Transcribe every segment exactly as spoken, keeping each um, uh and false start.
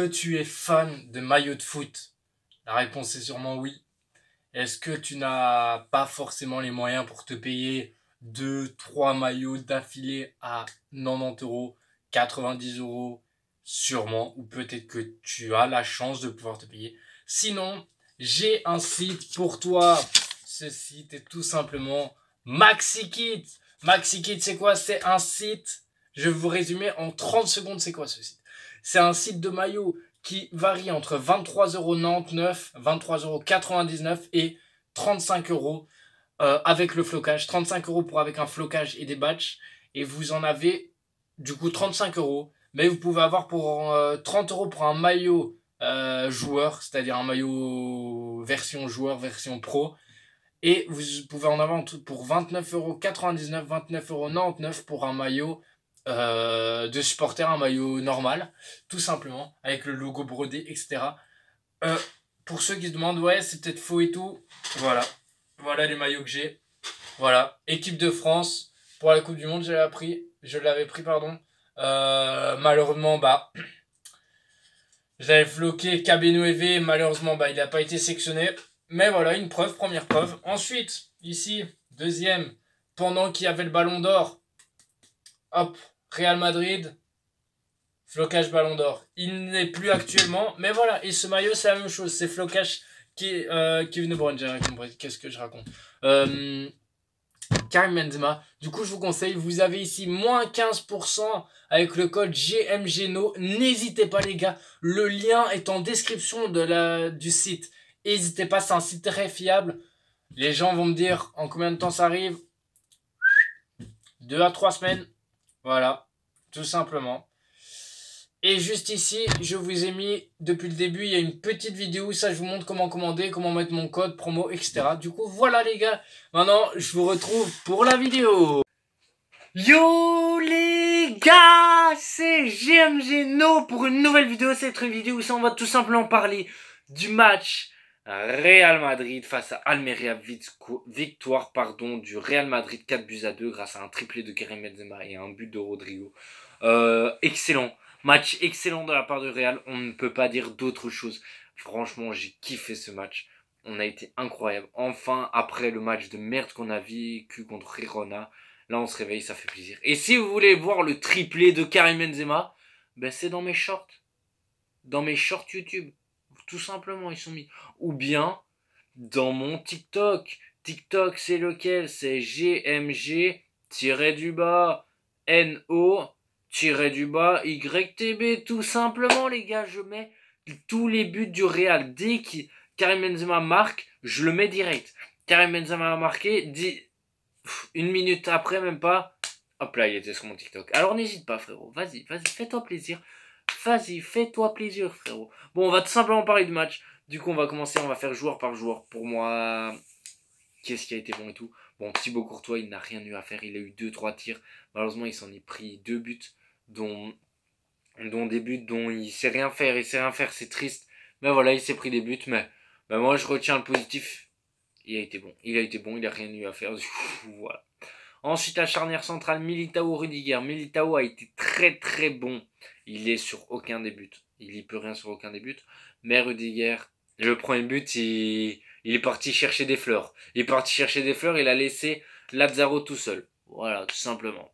que tu es fan de maillots de foot? La réponse est sûrement oui. Est-ce que tu n'as pas forcément les moyens pour te payer deux, trois maillots d'affilée à quatre-vingt-dix euros, quatre-vingt-dix euros? Sûrement. Ou peut-être que tu as la chance de pouvoir te payer. Sinon, j'ai un site pour toi. Ce site est tout simplement MaxiKit. MaxiKit, c'est quoi? C'est un site, je vais vous résumer en trente secondes, c'est quoi ce site? C'est un site de maillots qui varie entre vingt-trois euros quatre-vingt-dix-neuf, vingt-trois euros quatre-vingt-dix-neuf et trente-cinq euros euh, avec le flocage. trente-cinq euros pour avec un flocage et des badges. Et vous en avez du coup trente-cinq euros. Mais vous pouvez avoir pour euh, trente euros pour un maillot euh, joueur, c'est-à-dire un maillot version joueur, version pro. Et vous pouvez en avoir pour vingt-neuf euros quatre-vingt-dix-neuf, vingt-neuf euros quatre-vingt-dix-neuf pour un maillot euh, de supporter, un maillot normal, tout simplement, avec le logo brodé, et cetera. Euh, pour ceux qui se demandent, ouais, c'est peut-être faux et tout, voilà. Voilà les maillots que j'ai. Voilà. Équipe de France, pour la Coupe du Monde, je l'avais pris. Je l'avais pris, pardon. Euh, malheureusement, bah, j'avais floqué Kabenouévé. Malheureusement, bah, il n'a pas été sélectionné. Mais voilà, une preuve, première preuve. Ensuite, ici, deuxième, pendant qu'il y avait le ballon d'or, hop, Real Madrid, flocage ballon d'or. Il n'est plus actuellement, mais voilà, et ce maillot, c'est la même chose, c'est flocage qui, euh, Kevin De Bruyne, j'ai rien compris, qu'est-ce que je raconte euh, Karim Benzema, du coup, je vous conseille, vous avez ici moins quinze pour cent avec le code G M G N O, n'hésitez pas les gars, le lien est en description de la, du site. N'hésitez pas, c'est un site très fiable. Les gens vont me dire en combien de temps ça arrive. Deux à trois semaines. Voilà, tout simplement. Et juste ici, je vous ai mis, depuis le début, il y a une petite vidéo. Ça, je vous montre comment commander, comment mettre mon code promo, et cetera. Du coup, voilà les gars. Maintenant, je vous retrouve pour la vidéo. Yo les gars, c'est G M G N O pour une nouvelle vidéo. C'est une vidéo où ça, on va tout simplement parler du match Real Madrid face à Almeria, victoire pardon du Real Madrid quatre buts à deux grâce à un triplé de Karim Benzema et un but de Rodrigo. Euh, excellent, match excellent de la part du Real, on ne peut pas dire d'autre chose. Franchement, j'ai kiffé ce match, on a été incroyable. Enfin, après le match de merde qu'on a vécu contre Girona, là on se réveille, ça fait plaisir. Et si vous voulez voir le triplé de Karim Benzema, ben c'est dans mes shorts, dans mes shorts YouTube. Tout simplement, ils sont mis. Ou bien, dans mon TikTok. TikTok, c'est lequel? C'est G M G du bas N O du bas Y T B. Tout simplement, les gars, je mets tous les buts du Real. Dès que Karim Benzema marque, je le mets direct. Karim Benzema a marqué, dit, une minute après, même pas. Hop là, il était sur mon TikTok. Alors n'hésite pas, frérot. Vas-y, vas-y, fais-toi plaisir. Vas-y, fais-toi plaisir, frérot. Bon, on va tout simplement parler du match. Du coup, on va commencer, on va faire joueur par joueur. Pour moi, qu'est-ce qui a été bon et tout. Bon, Thibaut Courtois, il n'a rien eu à faire. Il a eu deux trois tirs. Malheureusement, il s'en est pris deux buts, dont, dont des buts dont il sait rien faire. Il sait rien faire, c'est triste. Mais voilà, il s'est pris des buts. Mais, mais moi, je retiens le positif. Il a été bon. Il a été bon, il n'a rien eu à faire. Du coup, voilà. Ensuite, la charnière centrale, Militao-Rudiger. Militao a été très très bon. Il est sur aucun des buts. Il n'y peut rien sur aucun des buts. Mais Rudiger, le premier but, il, il est parti chercher des fleurs. Il est parti chercher des fleurs, il a laissé Lazaro tout seul. Voilà, tout simplement.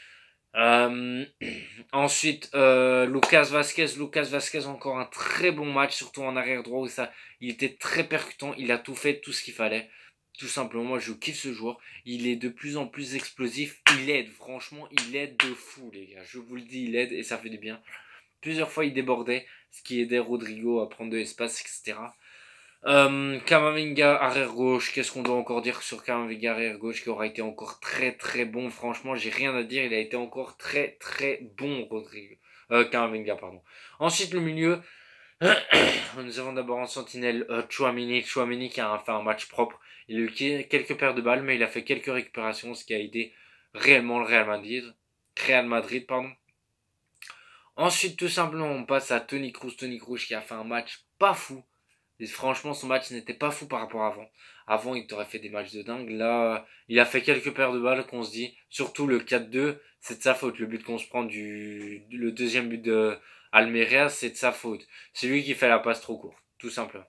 Euh, ensuite, euh, Lucas Vasquez. Lucas Vasquez, encore un très bon match, surtout en arrière droit où ça, il était très percutant. Il a tout fait, tout ce qu'il fallait. Tout simplement, moi je kiffe ce joueur. Il est de plus en plus explosif. Il aide, franchement, il aide de fou, les gars. Je vous le dis, il aide et ça fait du bien. Plusieurs fois, il débordait, ce qui aidait Rodrigo à prendre de l'espace, et cetera. Euh, Camavinga, arrière gauche. Qu'est-ce qu'on doit encore dire sur Camavinga, arrière gauche, qui aura été encore très très bon. Franchement, j'ai rien à dire. Il a été encore très très bon, Rodrigo. Euh, Camavinga, pardon. Ensuite, le milieu. Nous avons d'abord en sentinelle euh, Tchouaméni. Tchouaméni qui a fait un match propre. Il a eu quelques paires de balles, mais il a fait quelques récupérations, ce qui a aidé réellement le Real Madrid. Real Madrid, pardon. Ensuite, tout simplement, on passe à Toni Kroos. Toni Kroos qui a fait un match pas fou. Et franchement, son match n'était pas fou par rapport à avant. Avant, il t'aurait fait des matchs de dingue. Là, il a fait quelques paires de balles qu'on se dit. Surtout le quatre deux, c'est de sa faute. Le but qu'on se prend du... Le deuxième but de Almeria, c'est de sa faute. C'est lui qui fait la passe trop courte, tout simplement.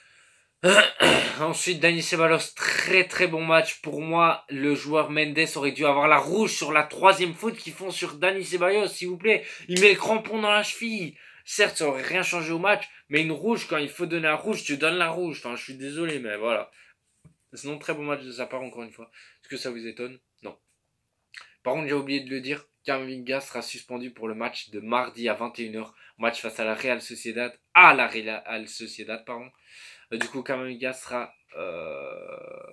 Ensuite, Dani Ceballos, très très bon match. Pour moi, le joueur Mendes aurait dû avoir la rouge sur la troisième faute qu'ils font sur Dani Ceballos, s'il vous plaît. Il met le crampon dans la cheville. Certes, ça aurait rien changé au match, mais une rouge, quand il faut donner la rouge, tu donnes la rouge. Enfin, je suis désolé, mais voilà. Sinon, très bon match de sa part, encore une fois. Est-ce que ça vous étonne? Non. Par contre, j'ai oublié de le dire, Camavinga sera suspendu pour le match de mardi à vingt et une heures. Match face à la Real Sociedad. À la Real Sociedad, pardon. Euh, du coup, Camavinga sera, euh,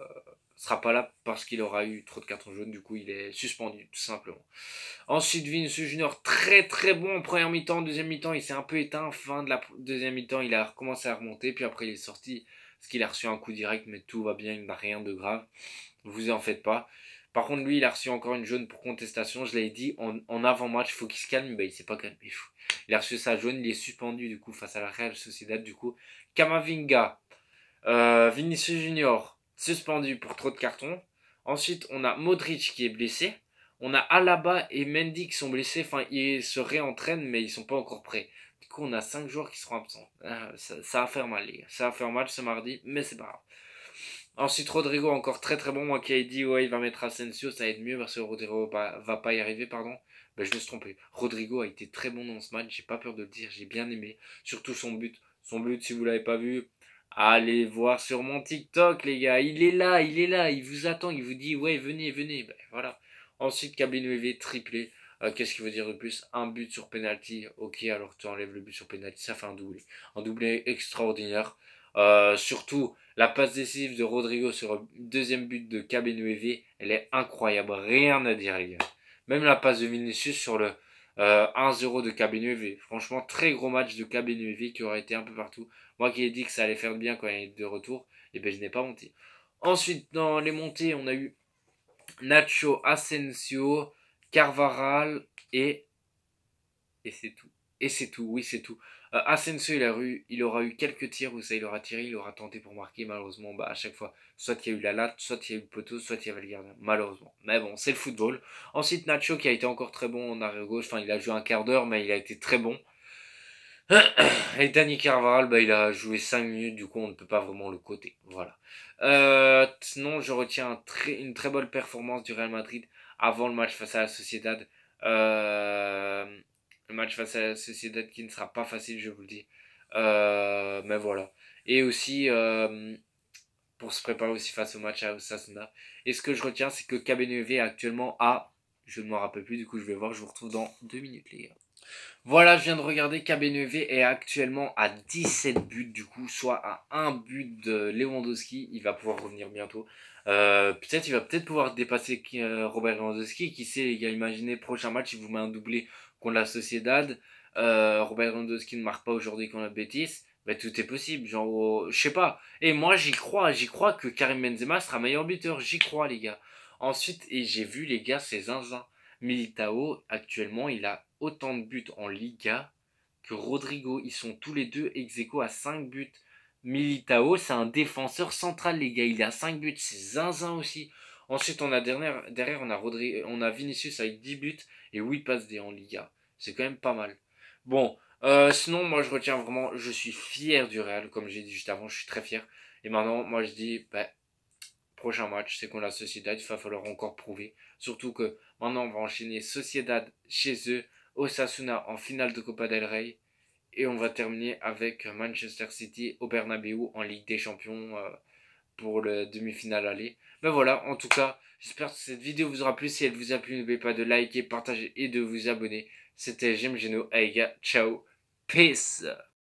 sera pas là parce qu'il aura eu trop de cartons jaunes. Du coup, il est suspendu, tout simplement. Ensuite, Vinicius Junior, très très bon en première mi-temps. Deuxième mi-temps, il s'est un peu éteint. Fin de la deuxième mi-temps, il a recommencé à remonter. Puis après, il est sorti parce qu'il a reçu un coup direct. Mais tout va bien, il n'a rien de grave. Vous en faites pas. Par contre, lui, il a reçu encore une jaune pour contestation. Je l'avais dit, en, en avant-match, il faut qu'il se calme. Ben, il s'est pas calmé. Il a reçu sa jaune. Il est suspendu, du coup, face à la Real Sociedad. Du coup, Camavinga, euh, Vinicius Junior, suspendu pour trop de cartons. Ensuite, on a Modric qui est blessé. On a Alaba et Mendy qui sont blessés. Enfin, ils se réentraînent, mais ils sont pas encore prêts. Du coup, on a cinq joueurs qui seront absents. Ah, ça, ça va faire mal, les gars. Ça va faire mal ce mardi, mais c'est pas grave. Ensuite, Rodrigo, encore très très bon. Moi qui ai dit, ouais, il va mettre Asensio, ça va être mieux parce que Rodrigo va, va pas y arriver, pardon. Ben, je me suis trompé. Rodrigo a été très bon dans ce match, j'ai pas peur de le dire, j'ai bien aimé. Surtout son but. Son but, si vous l'avez pas vu, allez voir sur mon TikTok, les gars. Il est là, il est là, il vous attend, il vous dit, ouais, venez, venez. Ben, voilà. Ensuite, Kabinueve, triplé. Euh, Qu'est-ce qu'il veut dire de plus? Un but sur penalty. Ok, alors tu enlèves le but sur penalty, ça fait un doublé. Un doublé extraordinaire. Euh, surtout, la passe décisive de Rodrigo sur le deuxième but de Kabinueve, elle est incroyable. Rien à dire, les gars. Même la passe de Vinicius sur le euh, un zéro de Kabinueve. Franchement, très gros match de Kabinueve qui aurait été un peu partout. Moi qui ai dit que ça allait faire bien quand il est de retour, et ben je n'ai pas monté. Ensuite, dans les montées, on a eu Nacho, Asensio, Carvaral et et c'est tout. Et c'est tout, oui c'est tout. Euh, Asensio il, a eu, il aura eu quelques tirs où ça il aura tiré, il aura tenté pour marquer, malheureusement bah, à chaque fois, soit il y a eu la latte, soit il y a eu le poteau, soit il y avait le gardien, malheureusement. Mais bon, c'est le football. Ensuite Nacho qui a été encore très bon en arrière gauche, enfin il a joué un quart d'heure mais il a été très bon. Et Dani Carvajal, bah, il a joué cinq minutes, du coup on ne peut pas vraiment le coter. Voilà. Euh, sinon, je retiens un très, une très bonne performance du Real Madrid avant le match face à la Sociedad. Euh, le match face à la Sociedad qui ne sera pas facile, je vous le dis. Euh, mais voilà. Et aussi, euh, pour se préparer aussi face au match à Osasuna. Et ce que je retiens, c'est que Kabeneve est actuellement à... Je ne m'en rappelle plus, du coup je vais voir, je vous retrouve dans deux minutes les gars. Voilà, je viens de regarder, Kabeneve est actuellement à dix-sept buts du coup, soit à un but de Lewandowski. Il va pouvoir revenir bientôt. Euh, peut-être il va peut-être pouvoir dépasser euh, Robert Lewandowski. Qui sait les gars, imaginez prochain match, il vous met un doublé contre la Sociedad. Euh, Robert Lewandowski ne marque pas aujourd'hui contre la Betis. Ben, tout est possible, genre, oh, je sais pas. Et moi j'y crois, j'y crois que Karim Benzema sera meilleur buteur, j'y crois les gars. Ensuite, et j'ai vu les gars, c'est zinzin. Militao, actuellement, il a autant de buts en Liga que Rodrigo. Ils sont tous les deux ex aequo à cinq buts. Militao, c'est un défenseur central, les gars. Il a cinq buts. C'est zinzin aussi. Ensuite, on a derrière, derrière on, a Rodri, on a Vinicius avec dix buts et huit passes D en Liga. C'est quand même pas mal. Bon, euh, sinon, moi, je retiens vraiment... Je suis fier du Real, comme j'ai dit juste avant. Je suis très fier. Et maintenant, moi, je dis... Bah, prochain match, c'est contre la Sociedad, il va falloir encore prouver. Surtout que maintenant on va enchaîner Sociedad chez eux, Osasuna en finale de Copa del Rey, et on va terminer avec Manchester City au Bernabeu en Ligue des Champions euh, pour le demi-finale aller. Ben voilà, en tout cas, j'espère que cette vidéo vous aura plu. Si elle vous a plu, n'oubliez pas de liker, partager et de vous abonner. C'était Jim Geno, hey gars, ciao, peace.